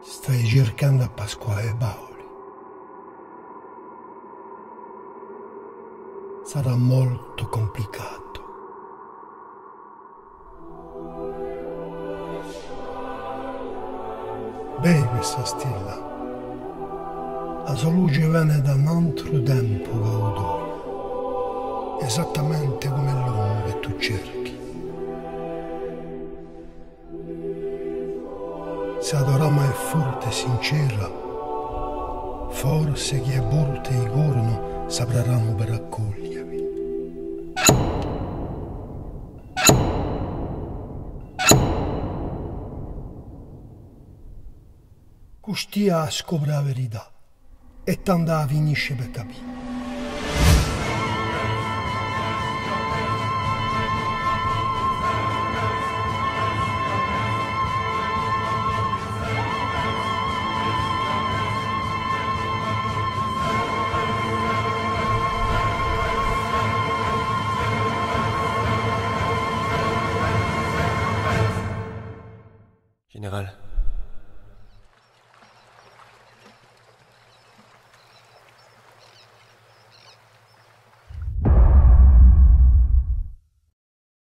Stai cercando a Pasquale Paoli. Sarà molto complicato. Beh, questa stella, la sua luce viene da un altro tempo che odore, esattamente come l'uomo che tu cerchi. Se adorama è forte e sincera, forse chi è volte i corno sapreranno per accogliervi. Custia scopre la verità e tanta finisce per capire. Général,